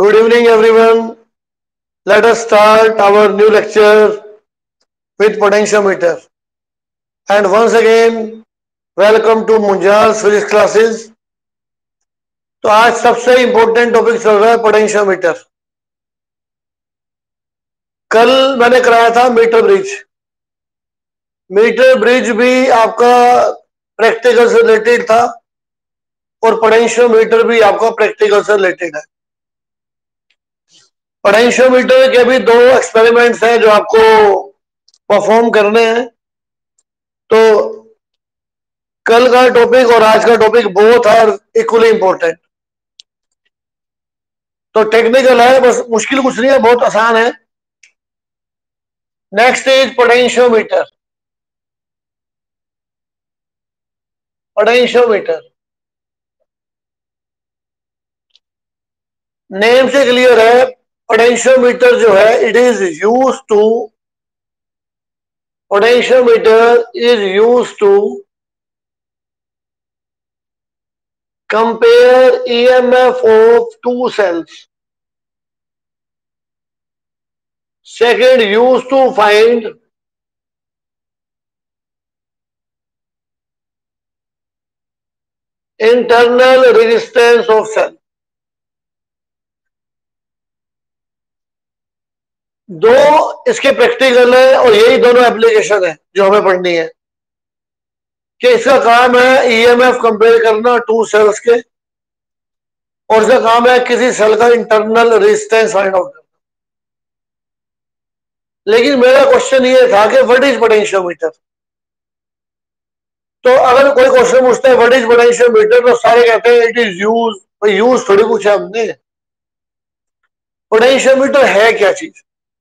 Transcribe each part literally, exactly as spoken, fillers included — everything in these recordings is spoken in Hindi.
Good evening, everyone. Let us start our new lecture with potentiometer. And once again, welcome to Munjal's physics classes. तो आज सबसे इम्पोर्टेंट टॉपिक चल रहा है पोटेंशियोमीटर. कल मैंने कराया था मीटर ब्रिज. मीटर ब्रिज भी आपका प्रैक्टिकल से रिलेटेड था और पोटेंशियोमीटर भी आपका प्रैक्टिकल से रिलेटेड है. पोटेंशियोमीटर के भी दो एक्सपेरिमेंट्स हैं जो आपको परफॉर्म करने हैं. तो कल का टॉपिक और आज का topic both are equally important. तो टेक्निकल है, बस मुश्किल कुछ नहीं है, बहुत आसान है. Next is potentiometer. Potentiometer name से क्लियर है. पोटेंशियोमीटर जो है it is use to potentiometer is use to compare EMF of two cells. Second, used to find internal resistance of cell. दो इसके प्रैक्टिकल है और यही दोनों एप्लीकेशन है जो हमें पढ़नी है. कि इसका काम है ईएमएफ कंपेयर करना टू सेल्स के, और इसका काम है किसी सेल का इंटरनल रेजिस्टेंस फाइंड आउट करना. लेकिन मेरा क्वेश्चन ये था कि व्हाट इज पोटेंशियोमीटर. तो अगर कोई क्वेश्चन पूछता है व्हाट इज पोटेंशियोमीटर तो सारे कहते हैं इट इज यूज. भाई यूज थोड़ी पूछा हमने. पोटेंशियोमीटर है क्या चीज.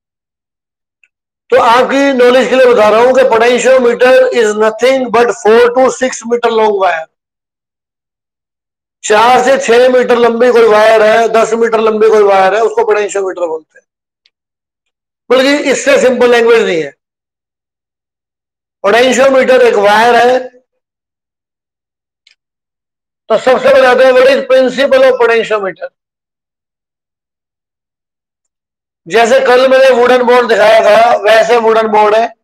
तो आपकी नॉलेज के लिए बता रहा हूं कि potentiometer is nothing but four to six metre long wire. चार से छह मीटर लंबी कोई वायर है, दस मीटर लंबी कोई वायर है, उसको पोटेंशियोमीटर बोलते हैं. बल्कि इससे सिंपल लैंग्वेज नहीं है. पोटेंशियोमीटर एक वायर है. तो सबसे पहले आता है what is principle of potentiometer. जैसे कल मैंने वुडन बोर्ड दिखाया था वैसे वुडन बोर्ड है.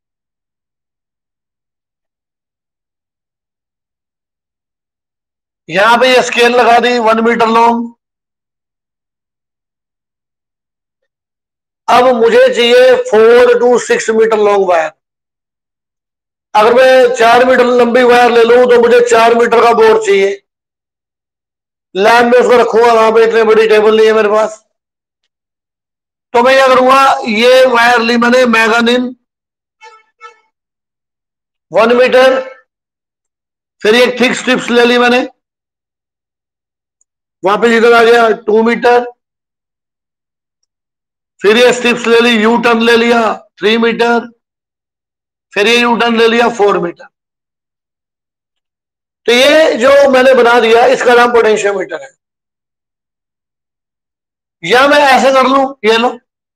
यहां पे ये स्केल लगा दी वन मीटर लॉन्ग. अब मुझे चाहिए four to six metre long wire. अगर मैं चार मीटर लंबी वायर ले लूं तो मुझे चार मीटर का बोर्ड चाहिए. लैब में उसको रखूंगा, वहां पे इतनी बड़ी टेबल नहीं है मेरे पास. तो मैं क्या करूंगा, ये वायर ली मैंने मैगनीन वन मीटर. फिर एक थिक स्ट्रिप्स ले ली मैंने, वहां पे इधर आ गया टू मीटर. फिर ये स्ट्रिप्स ले ली, यू टर्न ले लिया थ्री मीटर. फिर ये यू टर्न ले लिया फोर मीटर. तो ये जो मैंने बना दिया इसका नाम पोटेंशियोमीटर है. या मैं ऐसे कर लूं, ये लो,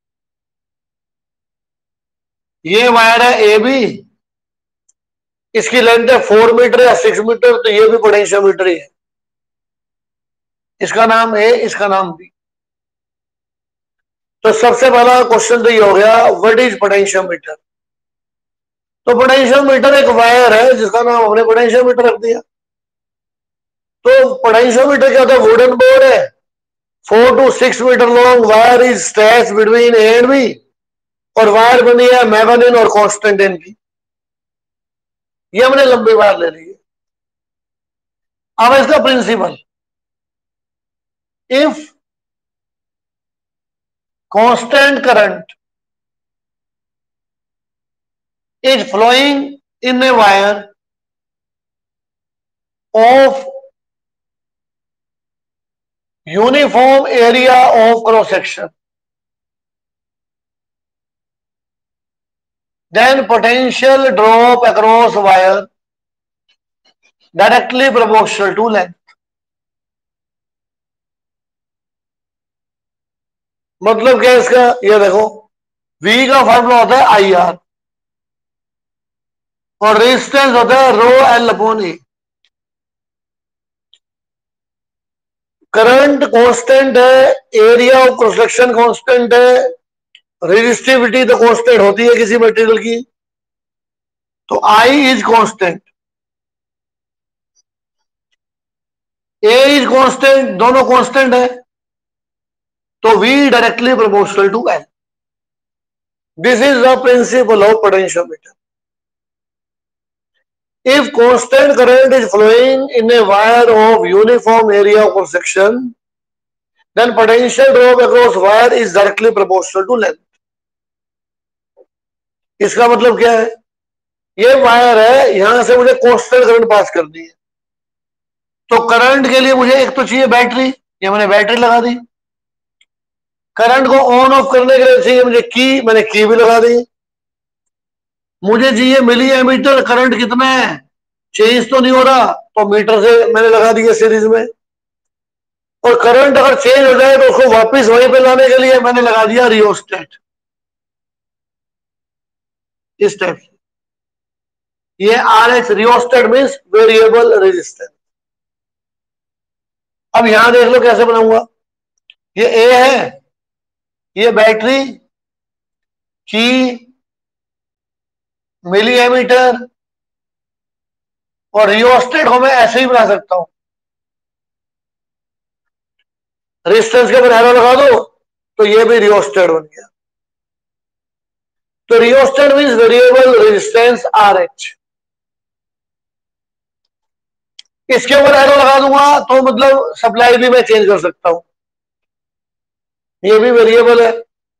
ये वायर है ए बी, इसकी लेंथ है फोर मीटर या सिक्स मीटर, तो ये भी पोटेंशियोमीटर ही है. इसका नाम ए, इसका नाम बी. तो सबसे पहला क्वेश्चन तो ये हो गया व्हाट इज पोटेंशियोमीटर. तो पोटेंशियोमीटर एक वायर है जिसका नाम हमने पोटेंशियोमीटर रख दिया. तो पोटेंशियोमीटर क्या होता है, वुडन बोर्ड है, four to six metre long wire is stretch between A and B, और वायर बनी है मैगनीन और कॉन्स्टेंटाइन की. ये हमने लंबी वायर ले ली है. अब इसका principle, if constant current is flowing in a wire of uniform area of cross section, then potential drop across wire directly proportional to length. मतलब क्या इसका, ये देखो V का फॉर्मूला होता है आई आर और रेजिस्टेंस होता है rho L upon A. Current constant है, area of cross section constant है, रेजिस्टिविटी तो कांस्टेंट होती है किसी मटेरियल की, तो I is constant, A is constant, दोनों कांस्टेंट है, तो V directly proportional to N. This is the principle of potentiometer. If constant current is flowing in a wire of uniform area of cross section, then potential drop across wire is directly proportional to length. इसका मतलब क्या है? ये वायर है, यहां से मुझे कांस्टेंट करंट पास करनी है, तो करंट के लिए मुझे एक तो चाहिए बैटरी, ये मैंने बैटरी लगा दी। करंट को ऑन ऑफ करने के लिए चाहिए मुझे की, मैंने की भी लगा दी। मुझे चाहिए मिली एमीटर, करंट कितना है, चेंज तो नहीं हो रहा, तो मीटर से मैंने लगा दिया सीरीज में। और करंट अगर चेंज हो जाए तो उसको वापस वहीं पे लाने के लिए मैंने लगा दिया रियोस्टेट, इस टाइप से। ये R H rheostat means variable resistance. अब यहां देख लो कैसे बनाऊंगा। ये ए है, ये बैटरी, की, मिली एमीटर, और रियोस्टेट को मैं ऐसे ही बना सकता हूं। रेजिस्टेंस के ऊपर एरो लगा दो तो ये भी रियोस्टेट बन गया। तो rheostat means variable resistance R H. इसके ऊपर एरो लगा दूंगा तो मतलब सप्लाई भी मैं चेंज कर सकता हूं, ये भी वेरिएबल है।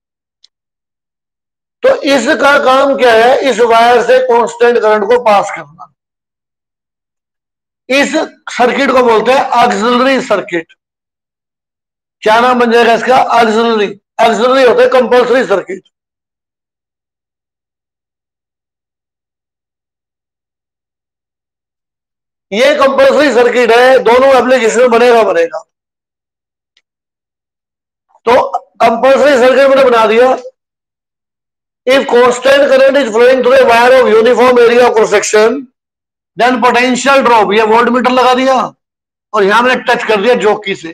तो इसका काम क्या है, इस वायर से कांस्टेंट करंट को पास करना। इस सर्किट को बोलते हैं ऑक्सिलरी सर्किट। क्या नाम बन जाएगा इसका? ऑक्सिलरी। ऑक्सिलरी होता है कंपल्सरी सर्किट। ये कंपल्सरी सर्किट है, दोनों एप्लीकेशन में बनेगा बनेगा तो कंपल्सरी सर्किट मैंने बना दिया। If constant current is flowing through a wire of uniform area of cross section, then potential drop, ये वोल्टमीटर लगा दिया और यहां मैंने टच कर दिया जॉकी से।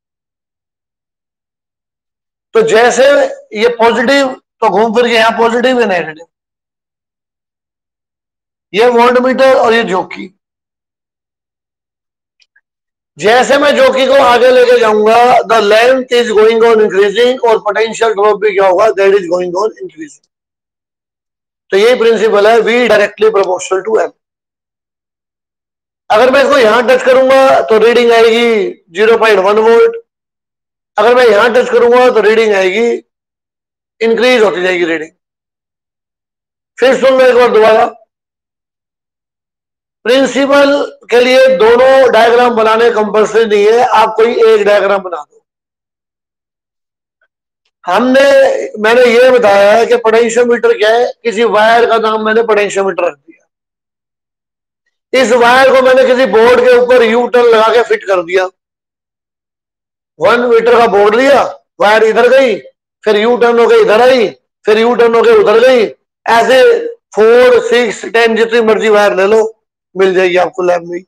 तो जैसे ये पॉजिटिव, तो घूम फिर के यहां पॉजिटिव है नेगेटिव, ये वोल्टमीटर और ये जॉकी। जैसे मैं जॉकी को आगे लेके जाऊंगा, the length is going on increasing, और पोटेंशियल ड्रॉप भी क्या होगा, that is going on increasing. तो यही प्रिंसिपल है, V directly proportional to M. अगर मैं इसको यहां टच करूंगा तो रीडिंग आएगी ज़ीरो पॉइंट वन वोल्ट, अगर मैं यहां टच करूंगा तो रीडिंग आएगी, इंक्रीज होती जाएगी रीडिंग। फिर सुन लो एक बार दोबारा। प्रिंसिपल के लिए दोनों डायग्राम बनाने कंपल्सरी नहीं है, आप कोई एक डायग्राम बना दो। हमने मैंने ये बताया है कि पोटेंशियोमीटर क्या है, किसी वायर का नाम मैंने पोटेंशियोमीटर रख दिया। इस वायर को मैंने किसी बोर्ड के ऊपर यू टर्न लगा के फिट कर दिया, वन मीटर का बोर्ड लिया, वायर इधर गई, फिर यू टर्न होकर इधर आई, फिर यू टर्न होकर उधर गई, ऐसे फोर सिक्स टेन जितनी मर्जी वायर ले लो, मिल जाएगी आपको लैब में।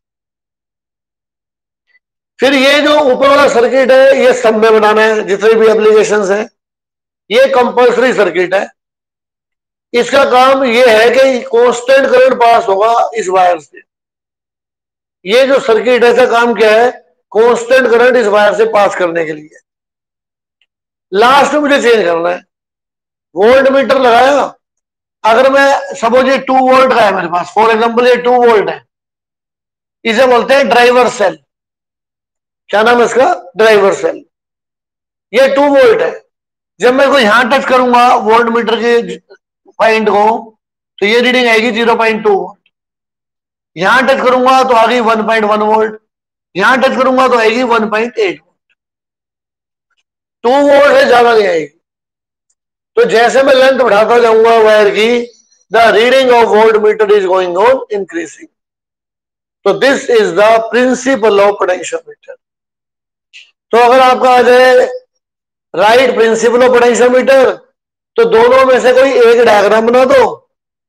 फिर ये जो ऊपर वाला सर्किट है ये सब में बनाना है, जितने भी एप्लीकेशंस हैं, ये कंपल्सरी सर्किट है। इसका काम ये है कि कांस्टेंट करंट पास होगा इस वायर से। ये जो सर्किट है इसका काम क्या है, कांस्टेंट करंट इस वायर से पास करने के लिए। लास्ट में मुझे चेंज करना है, वोल्ट मीटर लगाया, अगर मैं सपोज ये टू वोल्ट का है मेरे पास, फॉर एग्जांपल ये टू वोल्ट है, इसे बोलते हैं ड्राइवर सेल। क्या नाम है इसका? Driver cell. ये टू वोल्ट है, जब मैं इसको यहां टच करूंगा वोल्ट मीटर के पॉइंट को, तो ये रीडिंग आएगी ज़ीरो पॉइंट टू वोल्ट। यहां टच करूंगा तो आ गई वन पॉइंट वन वोल्ट, यहां टच करूंगा तो आएगी one point eight volt. Two volt से ज्यादा नहीं आएगी। तो जैसे मैं लेंथ बढ़ाता जाऊंगा वायर की, the reading of voltmeter is going on increasing. तो this is the principle of potentiometer. तो अगर आपका आ जाए राइट प्रिंसिपल ऑफ पोटेंशियोमीटर, तो दोनों में से कोई एक डायग्राम बना दो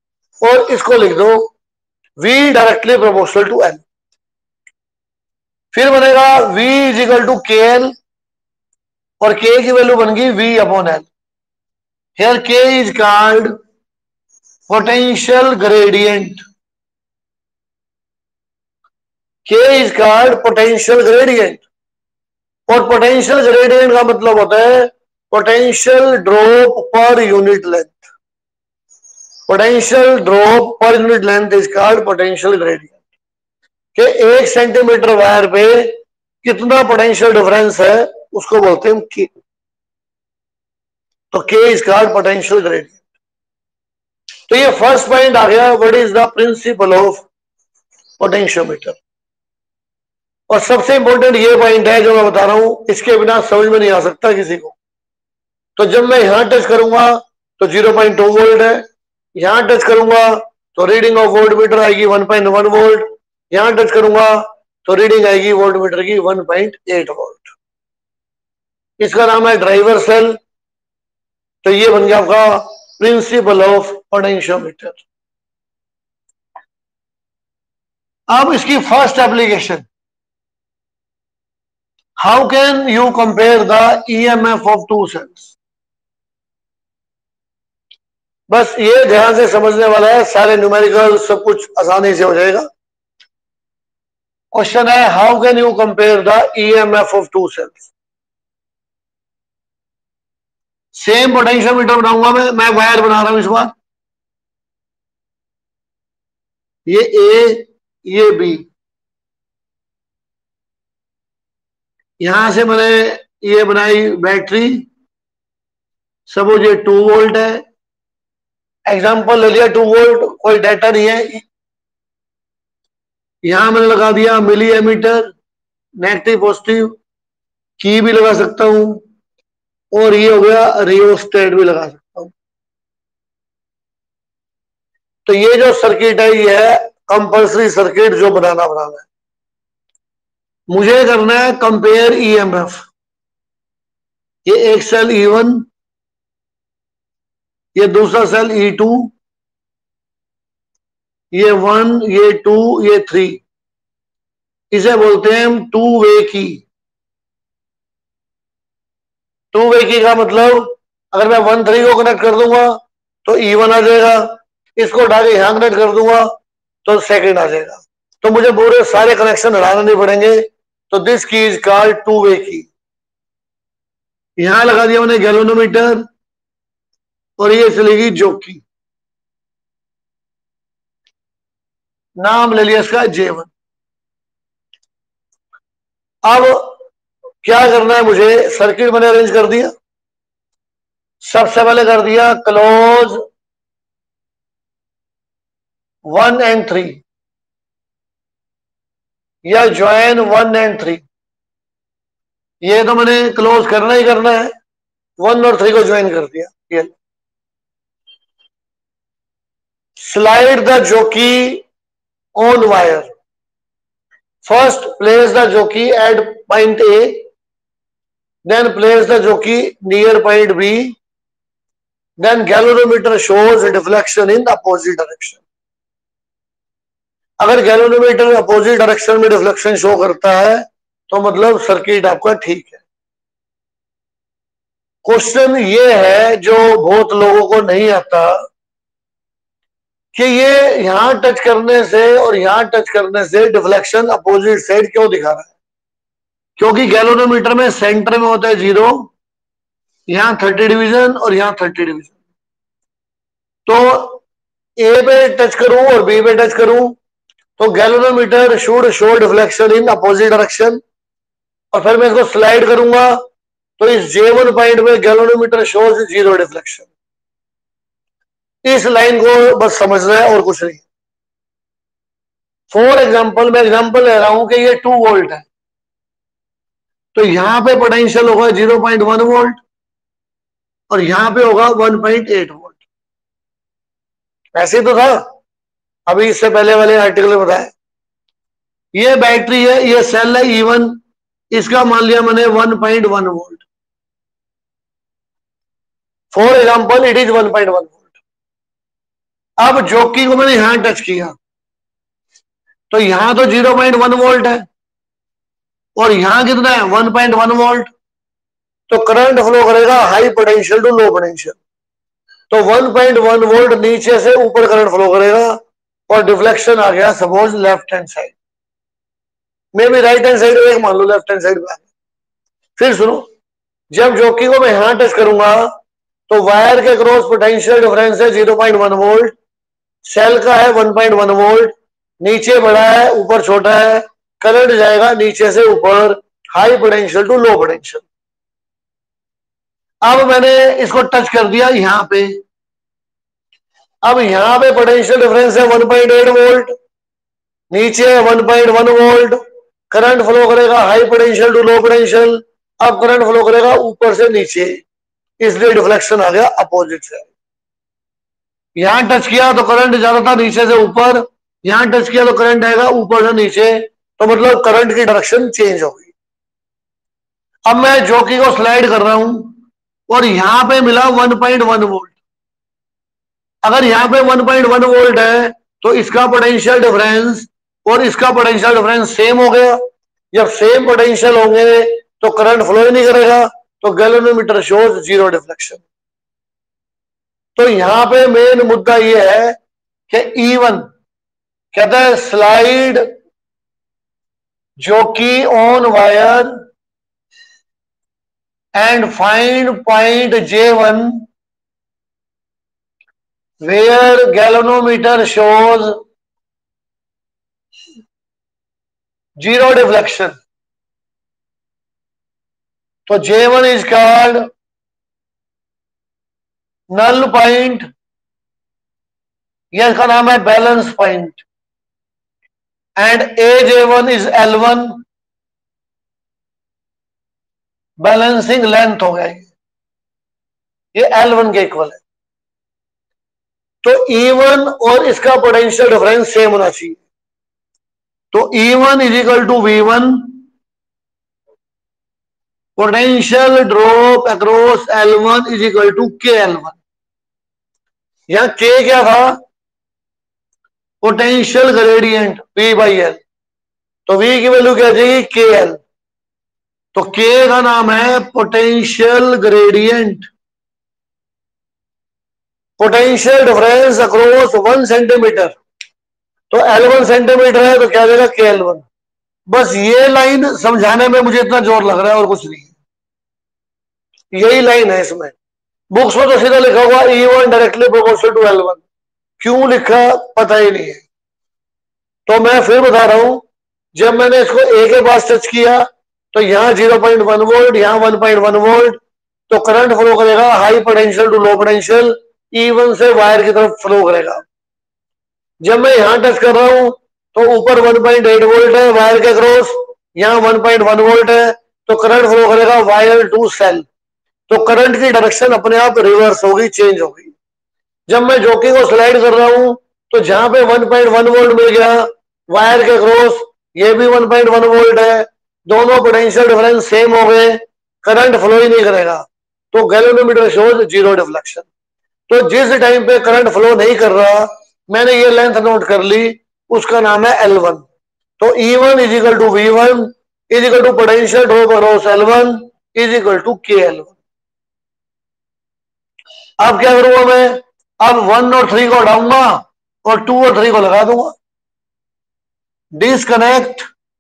और इसको लिख दो, V directly proportional to N। फिर बनेगा V is equal to K L, और K की वैल्यू बन गई V upon L. Here K is called potential gradient. K is called potential gradient, और पोटेंशियल ग्रेडियंट का मतलब होता है potential drop per unit length. Potential drop per unit length is called potential gradient. कि एक सेंटीमीटर वायर पे कितना पोटेंशियल डिफरेंस है उसको बोलते हैं के। तो के इज कॉल्ड पोटेंशियल ग्रेडियंट। तो ये फर्स्ट पॉइंट आ गया, what is the principle of potentiometer. और सबसे इंपॉर्टेंट ये पॉइंट है जो मैं बता रहा हूं, इसके बिना समझ में नहीं आ सकता किसी को। तो जब मैं यहां टच करूंगा तो जीरो पॉइंट टू वोल्ट है, यहां टच करूंगा तो रीडिंग ऑफ वोल्ट मीटर आएगी वन पॉइंट वन वोल्ट, यहां टच करूंगा तो रीडिंग आएगी वोल्ट मीटर की वन पॉइंट एट वोल्ट। इसका नाम है ड्राइवर सेल। तो ये बन गया आपका प्रिंसिपल ऑफ पोटेंशियोमीटर। अब इसकी first application, how can you compare the EMF of two cells. बस ये ध्यान से समझने वाला है, सारे न्यूमेरिकल सब कुछ आसानी से हो जाएगा। क्वेश्चन है how can you compare the EMF of two cells. Same potentiometer बनाऊंगा मैं मैं वायर बना रहा हूं इस बार, ये ए ये बी, यहां से मैंने ये बनाई बैटरी, सपोज ये टू वोल्ट है, एग्जांपल ले लिया टू वोल्ट, कोई डाटा नहीं है। यहां मैंने लगा दिया मिली एमीटर, नेगेटिव पॉजिटिव, की भी लगा सकता हूं, और ये हो गया रियोस्टेट भी लगा सकता हूं। तो ये जो सर्किट है ये है कंपल्सरी सर्किट जो बनाना बनाना है। मुझे करना है कंपेयर ईएमएफ। ये एक सेल ई वन, ये दूसरा सेल ई टू, ये वन, ये टू, ये थ्री, इसे बोलते हैं हम टू वे की। टू वे की का मतलब अगर मैं वन थ्री को कनेक्ट कर दूंगा तो ई वन आ जाएगा, इसको उठा के यहां कनेक्ट कर दूंगा तो सेकंड आ जाएगा। तो मुझे पूरे सारे कनेक्शन हटाने नहीं पड़ेंगे। तो दिस की इज कॉल्ड टू वे की। यहां लगा दिया मैंने गैल्वेनोमीटर, और ये चलेगी जॉकी, नाम ले लिया इसका जे वन। अब क्या करना है मुझे, सर्किट मैंने अरेंज कर दिया। सबसे पहले कर दिया क्लोज वन एंड थ्री, या ज्वाइन वन एंड थ्री। ये तो मैंने क्लोज करना ही करना है, वन और थ्री को ज्वाइन कर दिया। ये slide the jockey on wire. First place the jockey at point A, then place the jockey near point B, then galvanometer shows deflection in opposite direction. अगर गैल्वेनोमीटर अपोजिट डायरेक्शन में डिफ्लेक्शन शो करता है तो मतलब सर्किट आपका ठीक है। क्वेश्चन ये है जो बहुत लोगों को नहीं आता कि ये यहां टच करने से और यहां टच करने से डिफ्लेक्शन अपोजिट साइड क्यों दिखा रहा है। क्योंकि गैल्वेनोमीटर में सेंटर में होता है जीरो, यहां थर्टी डिवीजन और यहां थर्टी डिवीजन। तो ए पे टच करूं और बी पे टच करूं तो galvanometer should show deflection in opposite direction, और फिर मैं इसको स्लाइड करूंगा तो इस जे वन पॉइंट में गैल्वेनोमीटर शोज जीरो डिफ्लेक्शन। इस लाइन को बस समझना है और कुछ नहीं। फॉर एग्जांपल मैं एग्जांपल ले रहा हूं कि ये टू वोल्ट है, तो यहां पे पोटेंशियल होगा जीरो पॉइंट वन वोल्ट और यहां पे होगा वन पॉइंट एट वोल्ट। ऐसे तो था अभी इससे पहले वाले आर्टिकल में बताया। ये बैटरी है, ये सेल है ई वन, इसका मान लिया मैंने one point one volt. For example it is one point one volt. अब जॉकी को मैंने यहां टच किया तो यहां तो जीरो पॉइंट वन वोल्ट है, और यहां कितना है वन पॉइंट वन वोल्ट, तो करंट फ्लो करेगा high potential to low potential. तो वन पॉइंट वन वोल्ट नीचे से ऊपर करंट फ्लो करेगा और डिफ्लेक्शन आ गया सपोज लेफ्ट हैंड साइड में भी, राइट हैंड साइड एक मान लो लेफ्ट हैंड साइड में। फिर सुनो, जब जॉकी को मैं यहां टच करूंगा तो वायर के क्रॉस पोटेंशियल डिफरेंस है zero point one volt, cell का है वन पॉइंट वन वोल्ट, नीचे बड़ा है ऊपर छोटा है, करंट जाएगा नीचे से ऊपर high potential to low potential. अब मैंने इसको टच कर दिया यहां पे, अब यहां पे पोटेंशियल डिफरेंस है वन पॉइंट एट वोल्ट, नीचे है one point one volt, current flow करेगा high potential to low potential. अब करंट फ्लो करेगा ऊपर से नीचे, इसलिए डिफ्लेक्शन आ गया अपोजिट से। यहां टच किया तो करंट ज्यादा था नीचे से ऊपर, यहां टच किया तो करंट आएगा ऊपर से नीचे, तो मतलब करंट की डायरेक्शन चेंज होगी। अब मैं जॉकी को स्लाइड कर रहा हूं और यहां पे मिला वन पॉइंट वन वोल्ट। अगर यहां पे वन पॉइंट वन वोल्ट है तो इसका पोटेंशियल डिफरेंस और इसका पोटेंशियल डिफरेंस सेम हो गया। जब सेम पोटेंशियल होंगे तो करंट फ्लो ही नहीं करेगा, तो गैल्वेनोमीटर शोज जीरो डिफ्लेक्शन। तो यहां पे मेन मुद्दा यह है कि इवन कहता है slide jockey on wire and find point J one where galvanometer shows zero deflection. तो J one is called null point, यह इसका नाम है balance point, and A J one is L one, balancing length हो गया ये एल वन के इक्वल है। तो ई वन और इसका पोटेंशियल डिफरेंस सेम होना चाहिए। तो E one is equal to V one, potential drop across L one is equal to K L one. यहां के क्या था, potential gradient V by L, तो वी की वैल्यू क्या जाएगी के एल। तो के का नाम है potential gradient, potential difference across one centimetre, तो एल वन सेंटीमीटर है तो क्या देगा के एल वन। बस ये लाइन समझाने में मुझे इतना जोर लग रहा है और कुछ नहीं है, यही लाइन है इसमें। बुक्स में तो सीधा लिखा हुआ E one directly proportional to L one, क्यों लिखा पता ही नहीं है। तो मैं फिर बता रहा हूं, जब मैंने इसको ए के पास टच किया तो यहां जीरो पॉइंट वन वोल्ट, यहां वन पॉइंट वन वोल्ट, तो करंट फ्लो करेगा high potential to low potential, E one से वायर की तरफ फ्लो करेगा। जब मैं यहां टच कर रहा हूं तो ऊपर वन पॉइंट एट वोल्ट है वायर के क्रॉस, यहां वन पॉइंट वन वोल्ट है, तो करंट फ्लो करेगा वायर टू सेल, तो करंट की डायरेक्शन अपने आप रिवर्स होगी, चेंज होगी। जब मैं जॉकी को स्लाइड कर रहा हूं तो जहां पे वन पॉइंट वन वोल्ट मिल गया वायर के क्रॉस, ये भी वन पॉइंट वन वोल्ट है, दोनों पोटेंशियल डिफरेंस सेम हो गए, करंट फ्लो ही नहीं करेगा, तो गैल्वेनोमीटर शोज जीरो डिफ्लेक्शन। तो जिस टाइम पे करंट फ्लो नहीं कर रहा, मैंने ये लेंथ नोट कर ली, उसका नाम है एल वन। तो E one is equal to V one is equal to potential drop across L one is equal to K L one. अब क्या करूंगा मैं, अब वन और थ्री को हटाऊंगा और टू और थ्री को लगा दूंगा, disconnect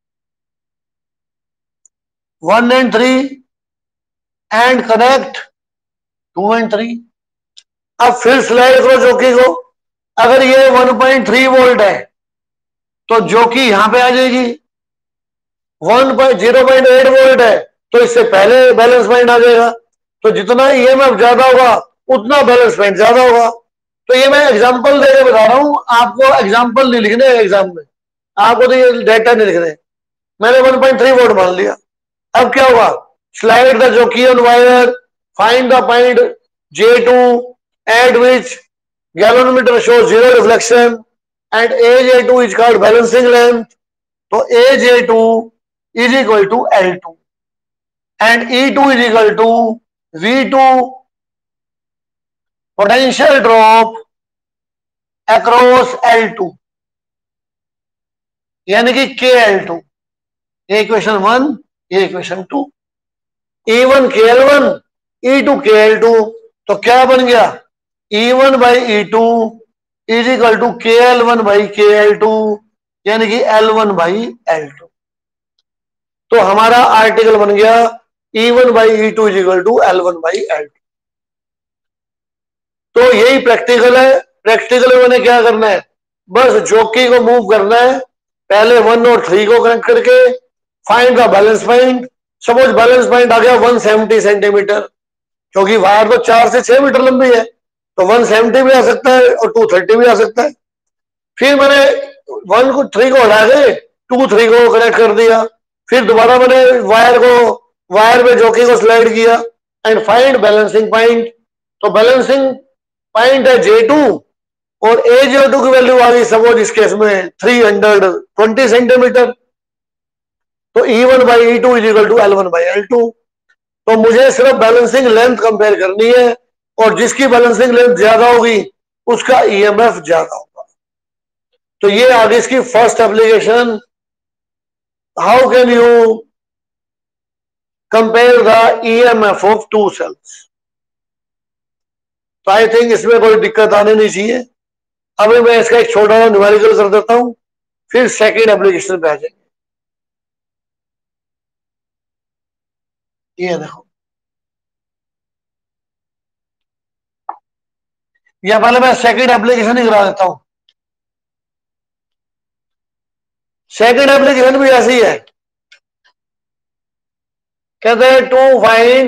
one and three and connect two and three. अब फिर स्लाइड करो जॉकी को, अगर ये वन पॉइंट थ्री वोल्ट है तो जॉकी यहां पे आ जाएगी, one point zero point eight volt है तो इससे पहले बैलेंस पॉइंट आ जाएगा, तो जितना ईएमएफ ज्यादा होगा उतना बैलेंस पॉइंट ज्यादा होगा। तो ये मैं एग्जांपल देके बता रहा हूं, आपको एग्जांपल नहीं लिखने एग्जाम में, आपको तो ये डेटा नहीं लिखने। मैंने वन पॉइंट थ्री वोल्ट मान लिया, अब क्या होगा, slide the jockey on wire, find the point J two at which galvanometer shows zero reflection and A J two is called balancing length. तो A J two is equal to L two and E two is equal to V two potential drop across L two, यानी कि के एल टू। ये इक्वेशन वन ये equation two. E one K L one, E two K L two, तो क्या बन गया, E one by E two is equal to K L one by K L two, यानी कि L one by L two. तो हमारा आर्टिकल बन गया E one by E two is equal to L one by L two. तो यही प्रैक्टिकल है। प्रैक्टिकल में मैंने क्या करना है, बस जॉकी को मूव करना है, पहले वन और थ्री को कनेक्ट करके find the balance point. Suppose balance point आ गया वन सेवेंटी सेंटीमीटर, क्योंकि वायर तो चार से छह मीटर लंबी है, तो वन सेवेंटी भी आ सकता है और टू थर्टी भी आ सकता है। फिर मैंने वन को थ्री को हटा के टू थ्री को कनेक्ट कर दिया, फिर दोबारा मैंने वायर को वायर में जॉकी को स्लाइड किया एंड फाइंड बैलेंसिंग पॉइंट। तो बैलेंसिंग पॉइंट है जे टू और ए जे टू की वैल्यू आ गई सपोज इस केस में थ्री हंड्रेड ट्वेंटी सेंटीमीटर। तो E one by E two is equal to L one by L two. तो मुझे सिर्फ बैलेंसिंग लेंथ कंपेयर करनी है और जिसकी बैलेंसिंग लेंथ ज्यादा होगी उसका ईएमएफ ज्यादा होगा। तो ये आगे इसकी first application, how can you compare the EMF of two cells. तो आई थिंक इसमें कोई दिक्कत आने नहीं चाहिए। अभी मैं इसका एक छोटा सा न्यूमेरिकल कर देता हूं, फिर सेकेंड एप्लीकेशन पे आ जाएंगे। ये देखो, या पहले मैं सेकेंड एप्लीकेशन ही करा देता हूं। सेकेंड एप्लीकेशन भी ऐसी है, कहते हैं to find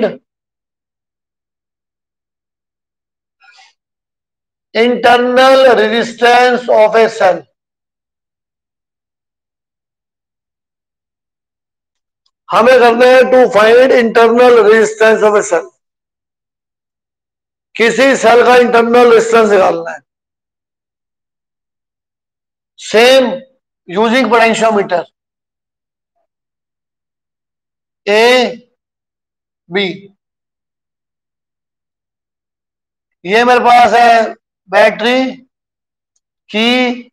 internal resistance of a cell. हमें करना है to find internal resistance of a cell. किसी सेल का इंटरनल रेजिस्टेंस निकालना है, same using potentiometer A B. ये मेरे पास है बैटरी की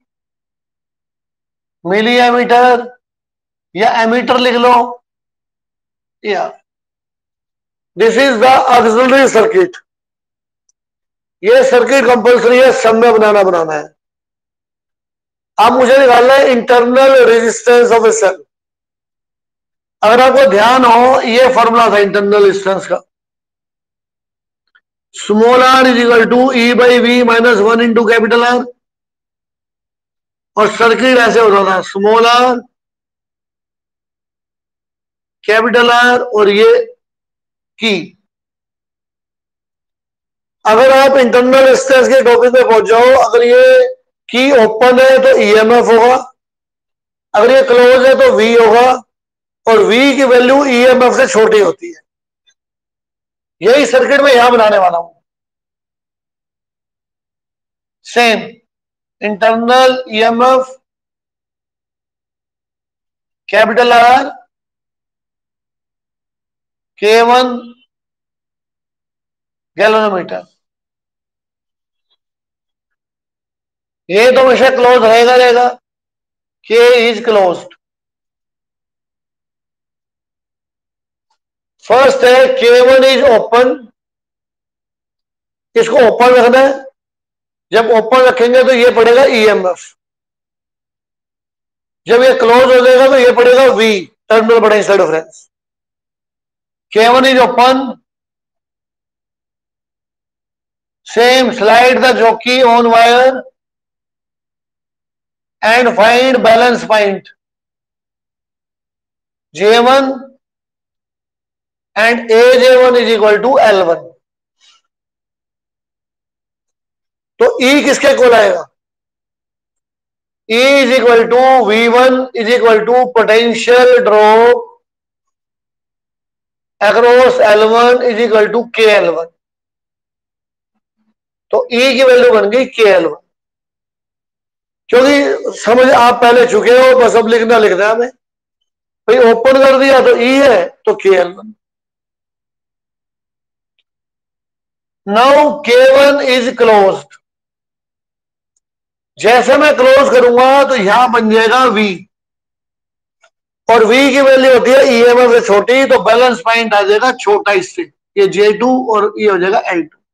मिली एमीटर या एमीटर लिख लो, या this is the auxiliary circuit. ये सर्किट कंपल्सरी है, सब में बनाना बनाना है। अब मुझे निकालना है internal resistance of a cell. अगर आपको ध्यान हो, ये फॉर्मूला था इंटरनल रेजिस्टेंस का, small R is equal to E by V minus one into capital R. और सर्किट ऐसे होता था, स्मॉल आर कैपिटल आर और ये की। अगर आप इंटरनल रेजिस्टेंस के टॉपिक में पहुंच जाओ, अगर ये की ओपन है तो ईएमएफ होगा, अगर ये क्लोज है तो वी होगा, और वी की वैल्यू ईएमएफ से छोटी होती है। यही सर्किट में यहां बनाने वाला हूं। Same internal EMF capital R K one galvanometer. ये तो हमेशा क्लोज रहेगा रहेगा, के इज क्लोज्ड। फर्स्ट है के वन इज ओपन, इसको ओपन रखना है। जब ओपन रखेंगे तो ये पड़ेगा ईएमएफ, जब ये क्लोज हो जाएगा तो ये पड़ेगा V, terminal potential difference. K one is open, same slide the jockey on wire and find balance point J one and A J one is equal to L one। तो E किसके इक्वल आएगा, E is equal to V one is equal to potential drop across L one is equal to K L one। तो E की वैल्यू बन गई K L one। क्योंकि समझ आप पहले चुके हो, बस अब लिखना लिखना है हमें। भाई ओपन कर दिया तो ई है तो K L one. Now K one is closed. जैसे मैं क्लोज करूंगा तो यहां बन जाएगा वी, और V की वैल्यू होती है ईएमएफ से छोटी, तो बैलेंस पॉइंट आ जाएगा छोटा इससे, ये जे टू और ये हो जाएगा L two.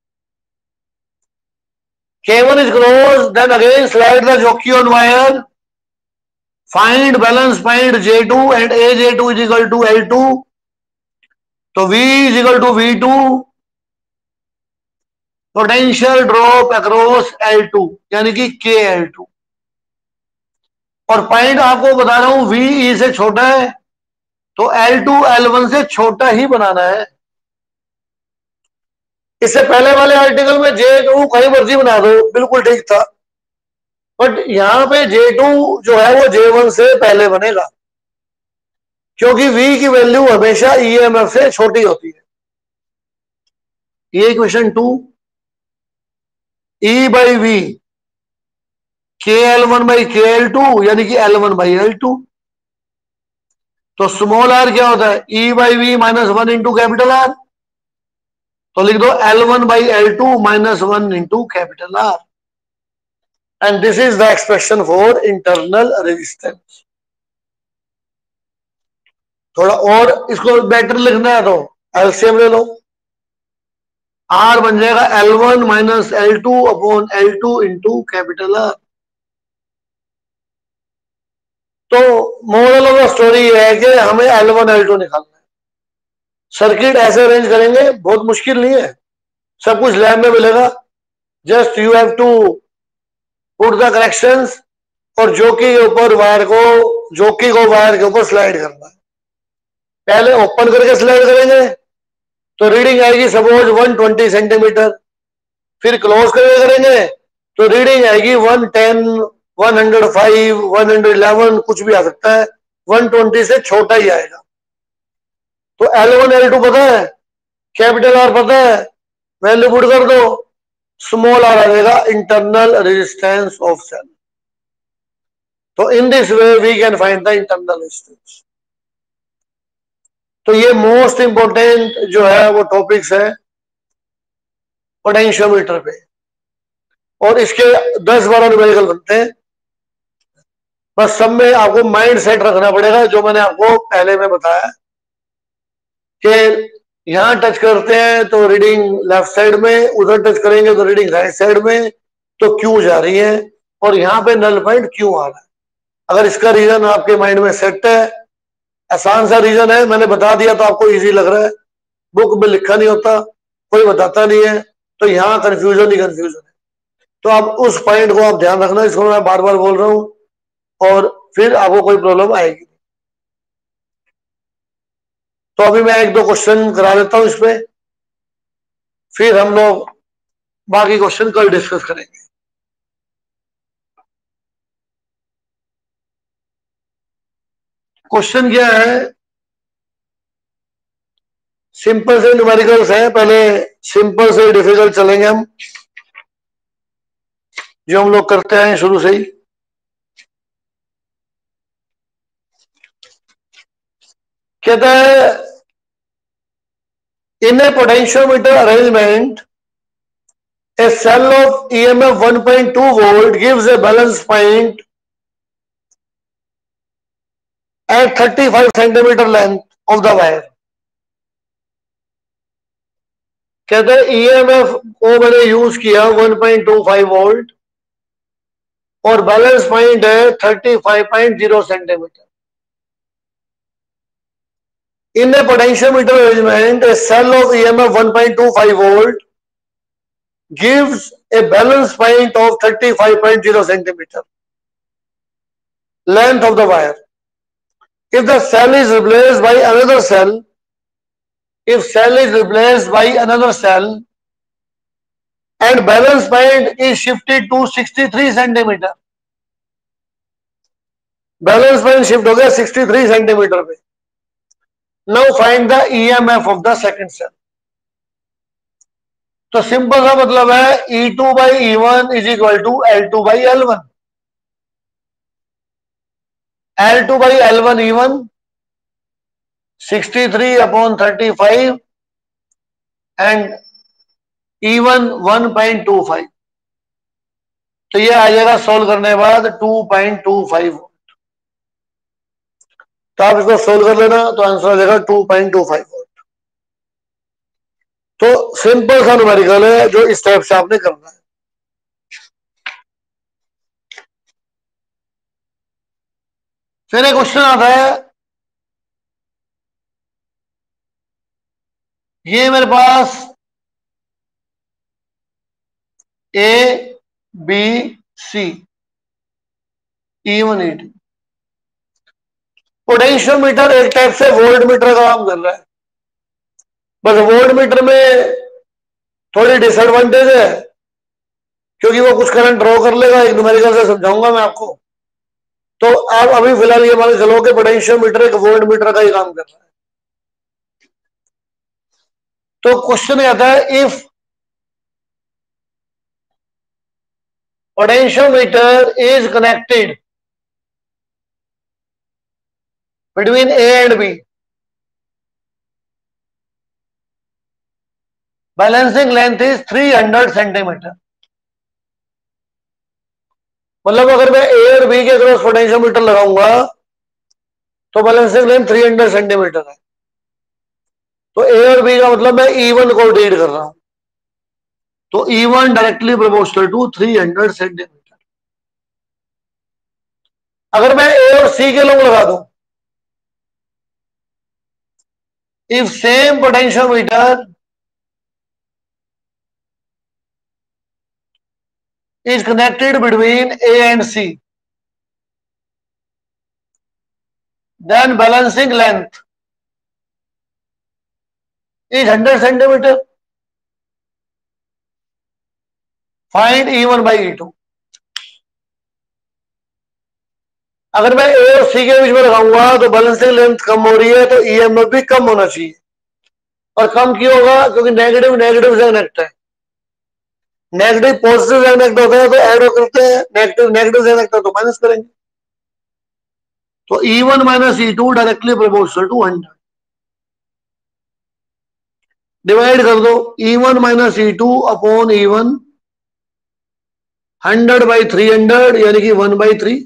K one is closed, then again slide the jockey on wire, find balance point J two and A J two is equal to L two, तो V is equal to V two, potential drop across L two यानी कि K L two, और पॉइंट आपको बता रहा हूं V E से छोटा है, तो L two L one से छोटा ही बनाना है. इससे पहले वाले आर्टिकल में J two कहीं मर्जी बना दो, बिल्कुल ठीक था, बट यहां पे J two जो है वो J one से पहले बनेगा, क्योंकि V की वैल्यू हमेशा E M F से छोटी होती है. ये question two, E by V K L one by K L two यानी कि L one by L two, तो स्मॉल r क्या होता है E by V minus one into capital R, तो लिख दो L one by L two minus one into capital R, and this is the expression for internal resistance. थोड़ा और इसको बेटर लिखना है तो एलसीएम ले लो, R बन जाएगा L one minus L two upon L two into capital R. तो मोरल ऑफ द स्टोरी ये है कि हमें L one L two निकालना है. सर्किट ऐसे अरेंज करेंगे, बहुत मुश्किल नहीं है, सब कुछ लैब में मिलेगा, just you have to put the corrections, और जोकी के ऊपर वायर को जोकी को वायर के ऊपर स्लाइड करना है. पहले ओपन करके स्लाइड करेंगे तो रीडिंग आएगी सपोज one twenty सेंटीमीटर, फिर क्लोज करके करेंगे तो रीडिंग आएगी one ten, one oh five, one eleven, कुछ भी आ सकता है, one twenty से छोटा ही आएगा. तो L one L two पता है, कैपिटल R पता है, वैल्यू पुट कर दो, स्मॉल r आ जाएगा इंटरनल रेजिस्टेंस ऑफ सेल. तो in this way we can find the internal resistance. तो ये मोस्ट इंपोर्टेंट जो है वो टॉपिक्स है पोटेंशियोमीटर पे, और इसके दस बारह न्यूमेरिकल बनते हैं. बस सब में आपको माइंड सेट रखना पड़ेगा, जो मैंने आपको पहले में बताया कि यहां टच करते हैं तो रीडिंग लेफ्ट साइड में, उधर टच करेंगे तो रीडिंग राइट साइड में, तो क्यों जा रही है, और यहां पे नल पॉइंट क्यों आ रहा है. अगर इसका रीजन आपके माइंड में सेट है, आसान सा रीजन है, मैंने बता दिया तो आपको इजी लग रहा है, बुक में लिखा नहीं होता, कोई बताता नहीं है, तो यहाँ कंफ्यूजन ही कंफ्यूजन है. तो आप उस पॉइंट को आप ध्यान रखना, इसको मैं बार बार बोल रहा हूं, और फिर आपको कोई प्रॉब्लम आएगी. तो अभी मैं एक दो क्वेश्चन करा देता हूं इस पे, फिर हम लोग बाकी क्वेश्चन कल डिस्कस करेंगे. क्वेश्चन क्या है, सिंपल से न्यूमेरिकल्स है, पहले सिंपल से डिफिकल्ट चलेंगे हम, जो हम लोग करते हैं शुरू से ही. कहता है in a potentiometer arrangement a cell of E M F one point two volt gives a balance point at thirty-five centimeter length of the wire. कहते हैं E M F को मैंने यूज किया one point two five volt और बैलेंस पॉइंट है thirty-five point zero centimeter. In a potentiometer arrangement, a cell of E M F one point two five volt gives a balance point of thirty-five point zero centimeter length of the wire. If the cell is replaced by another cell, if cell is replaced by another cell and balance point is shifted to sixty-three centimeter, balance point shift हो गया sixty-three centimeter पे. Now find the E M F of the second cell. तो सिंपल सा मतलब है E two by E one is equal to L two by L one. L two by L one E one sixty-three upon thirty-five and E one one point two five. तो ये आ जाएगा सोल्व करने के बाद two point two five volt. तो आप इसको सोल्व कर लेना, तो आंसर आ जाएगा two point two five volt. तो सिंपल सा न्यूमेरिकल है जो इस टाइप से आपने करना है। फिर एक क्वेश्चन आता है, ये मेरे पास A B C E one E two, potentiometer एक टाइप से वोल्ट मीटर का काम कर रहा है, बस वोल्ट मीटर में थोड़ी डिसएडवांटेज है क्योंकि वो कुछ करंट ड्रॉ कर लेगा, एक न्यूमेरिकल से समझाऊंगा मैं आपको। तो आप अभी फिलहाल ये मान के चलो कि पोटेंशियोमीटर एक वोल्ट मीटर का ही काम कर रहा है। तो क्वेश्चन आता है, if potentiometer is connected between A and B, balancing length is three hundred centimeter. मतलब अगर मैं ए और बी के क्रॉस पोटेंशियोमीटर लगाऊंगा तो balancing length three hundred centimeter है। तो ए और बी का मतलब मैं ई वन को रीड कर रहा हूं, तो E one directly proportional to three hundred centimeter. अगर मैं ए और सी के लोग लगा दूं, if same potentiometer is connected between A and C, then balancing length is one hundred centimeter. Find E one by E two. अगर मैं A और C के बीच में लगाऊंगा तो बैलेंसिंग लेंथ कम हो रही है, तो ई एम एफ भी कम होना चाहिए। और कम क्यों होगा? क्योंकि नेगेटिव नेगेटिव से कनेक्ट है, नेगेटिव पॉजिटिव से कनेक्ट होता है तो ऐड करते हैं, नेगेटिव नेगेटिव से कनेक्ट है तो माइनस करेंगे। तो E one minus E two directly proportional to hundred. Divide कर दो, E one minus E two upon E one, hundred by three hundred यानी कि one by three.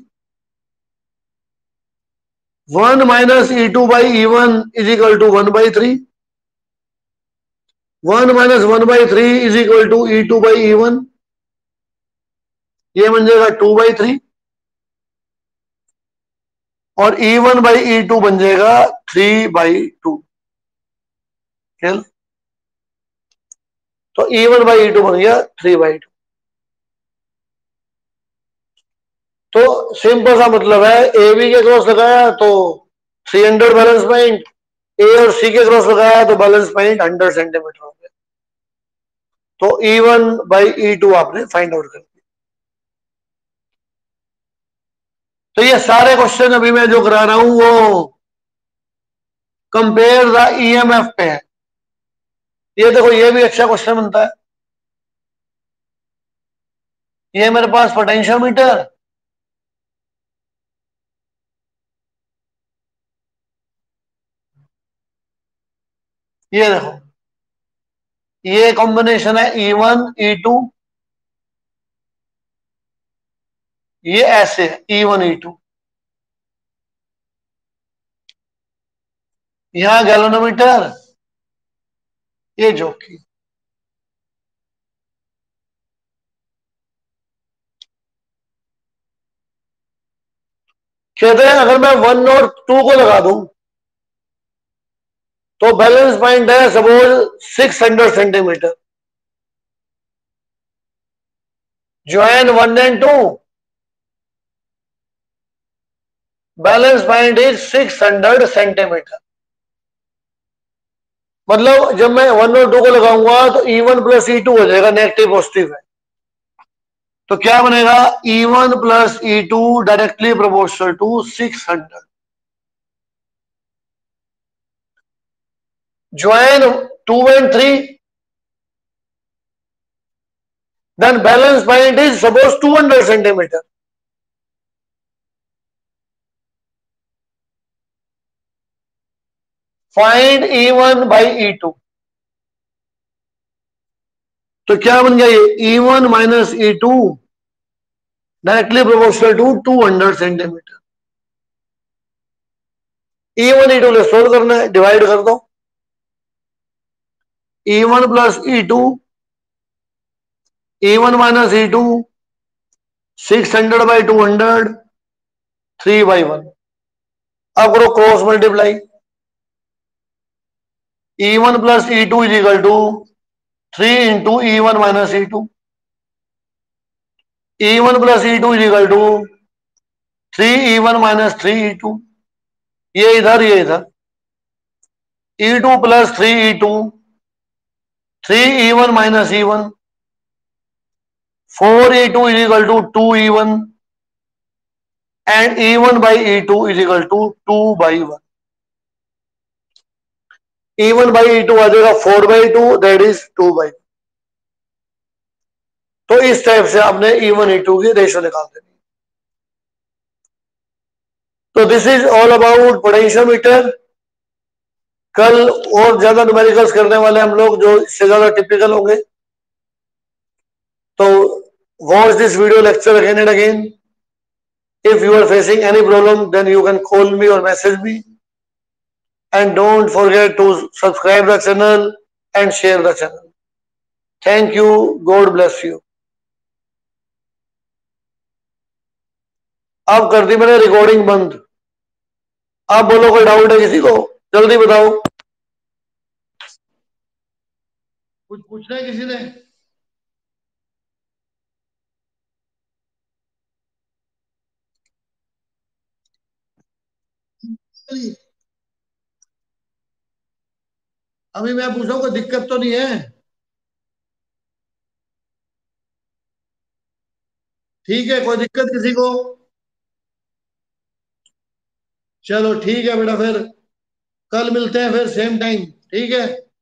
One minus E two by E one is equal to one by three. One minus one by three is equal to E two by E one, ये बन जाएगा टू बाई थ्री। और E one by E two बन जाएगा थ्री बाई टू। तो E one by E two बन गया थ्री बाई टू। तो सिंपल सा मतलब है, ए बी के क्रॉस लगाया तो three hundred balance point, A और सी के क्रॉस लगाया तो बैलेंस पॉइंट हंड्रेड सेंटीमीटर हो गया। तो E one by E two आपने फाइंड आउट कर दिया। तो ये सारे क्वेश्चन अभी मैं जो करा रहा हूं वो कंपेयर द ईएमएफ पे है। ये देखो, ये भी अच्छा क्वेश्चन बनता है। ये मेरे पास पोटेंशियोमीटर, ये देखो ये कॉम्बिनेशन है ई वन ई टू, ये ऐसे ई वन ई टू। यहां गैल्वेनोमीटर, ये जॉकी। कहते हैं अगर मैं वन और टू को लगा दूं तो बैलेंस पॉइंट है suppose six hundred centimeter. Join one and two, balance point is six hundred centimeter. मतलब जब मैं वन और टू को लगाऊंगा तो E one plus E two हो जाएगा, नेगेटिव पॉजिटिव है। तो क्या बनेगा? E one plus E two directly proportional to six hundred. Join two and three, then balance point is suppose two hundred centimeter. Find E one by E two. तो क्या बन गया ये? E one minus E two directly proportional to two hundred centimeter. E one E two ले सोल्व करना है, डिवाइड कर दो। E one plus E two, E one minus E two, six hundred by two hundred, three by one. अब करो cross multiply. E one plus E two is equal to three into E one minus E two, E one plus E two is equal to three E one minus three E two, ये इधर ये इधर, E two plus three E two, three E one minus E one, four E two is equal to two E one, and E one by E two is equal to two by one. E one by E two आ जाएगा four by two, that is two by one. तो इस टाइप से आपने E वन E टू की रेशो निकाल देनी। तो this is all about potentiometer. कल और ज्यादा न्यूमेरिकल्स करने वाले हम लोग जो इससे ज्यादा टिपिकल होंगे। तो watch this video lecture again and again. If you are facing any problem, then you can call me or message me. And don't forget to subscribe the channel and share the channel. Thank you. God bless you. अब कर दी मैंने रिकॉर्डिंग बंद। आप बोलो कोई डाउट है किसी को, जल्दी बताओ। कुछ पूछना है किसी ने? अभी मैं पूछा कोई दिक्कत तो नहीं है? ठीक है, कोई दिक्कत किसी को? चलो ठीक है बेटा, फिर कल मिलते हैं फिर सेम टाइम, ठीक है।